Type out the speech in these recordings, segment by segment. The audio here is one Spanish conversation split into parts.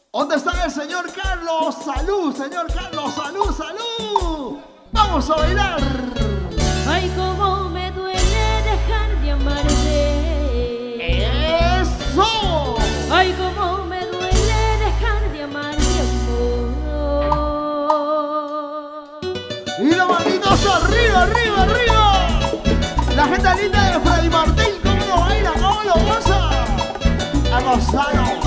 ¿Dónde está el señor Carlos? ¡Salud, señor Carlos! ¡Salud, salud! ¡Vamos a bailar! Ay, cómo me duele dejar de amarte. ¡Eso! Ay, cómo me duele dejar de amarte, amor. Y las manitos arriba, arriba, arriba. La gente linda de Freddy Martín, ¿cómo lo baila? ¿Cómo lo goza? A gozarlo.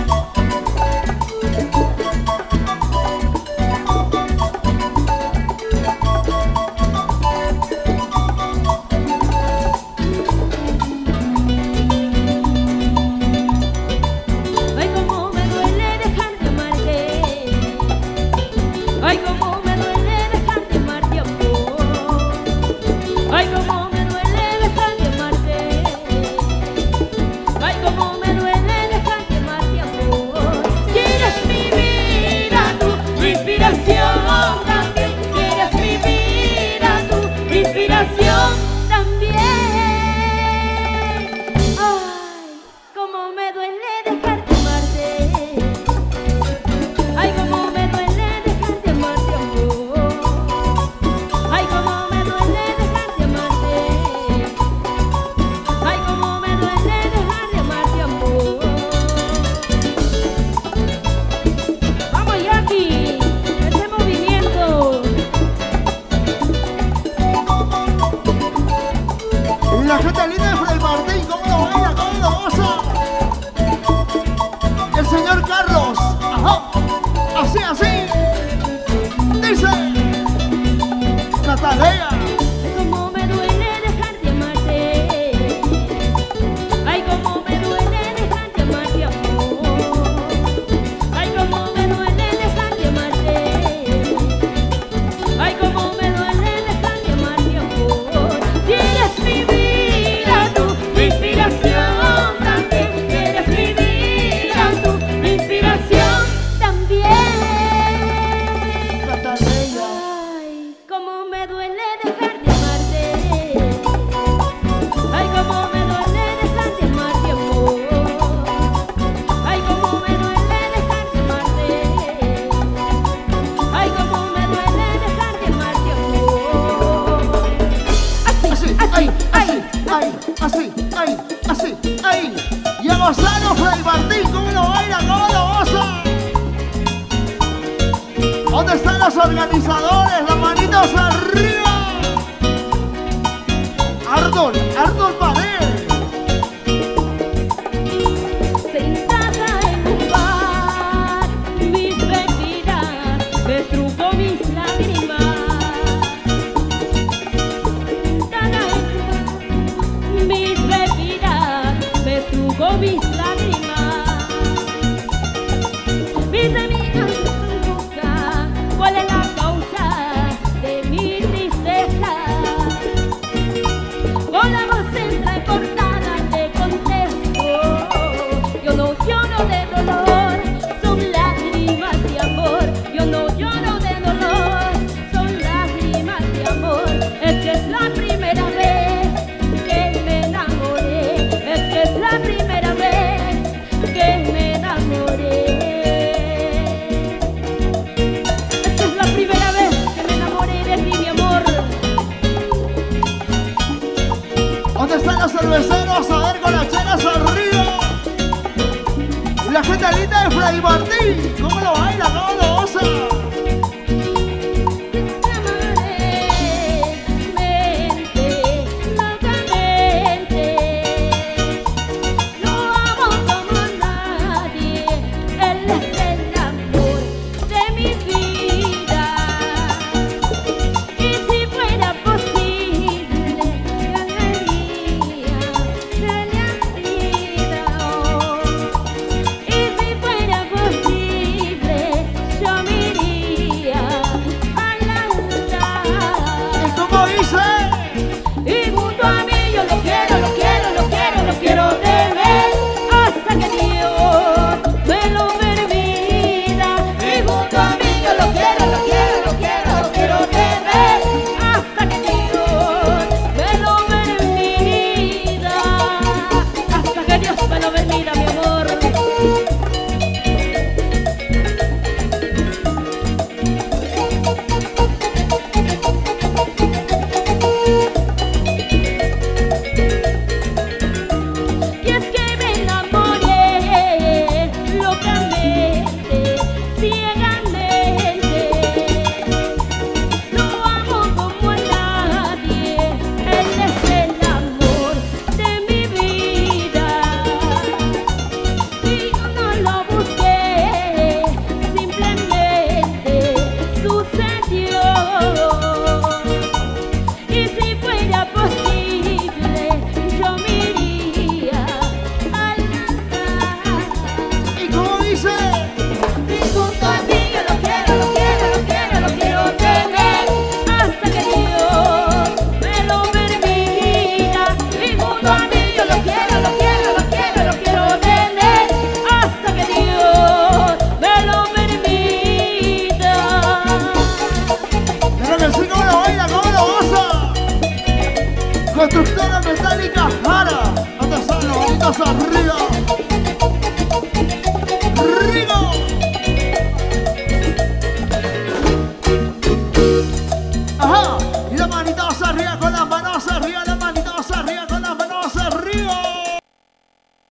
La gente linda de Freddy Martín, ¿cómo lo baila? ¿Cómo lo goza? El señor Carlos, ajá, así, así. Dice Natalia. Cómo me duele dejar de amarte. Ay, cómo me duele dejar de amarte, amor. Ay, cómo me duele dejar de amarte. Ay, cómo me duele dejar de amarte, amor. Si eres mi vida, tu inspiración también. Si eres mi vida, tu inspiración también. Natalia. Ay, cómo me duele dejar de amarte. Ay, cómo me duele dejar de amarte, amor. Ay, cómo me duele dejar de amarte. Ay, cómo me duele dejar de amarte, amor. Así, ay, así, ay, así, ay, así, ay. Y a gozarlo, Freddy Martín, ¿cómo lo baila? ¿Cómo lo goza? ¿Dónde están los organizadores? Las manitos arriba. Ardol Pared. Sentada en un bar, mis bebidas me truco mis lágrimas. Sentada en un bar, mis bebidas me truco mis lágrimas. Mis amigas buscan cuál es la causa de mi tristeza. Con la voz entrecortada le contesto: yo no lloro de dolor, son lágrimas de amor. Yo no lloro de dolor, son lágrimas de amor. Es que es la primera vez que me enamoré. Es que es la primera vez que me enamoré. Es que es la primera vez que me enamoré de ti, mi amor. ¿Dónde están los cerveceros? A ver, con las chelas arriba. Y la gente linda de Freddy Martín, ¿cómo lo baila? ¿Cómo lo goza? Te amaré mente, locamente. Lo amo como nadie. Él es el amor de mi vida. Y si fuera posible, ganaría la vida. Y si fuera posible, yo me iría. Constructora metálica Jara. ¿Dónde están los bonitos arriba?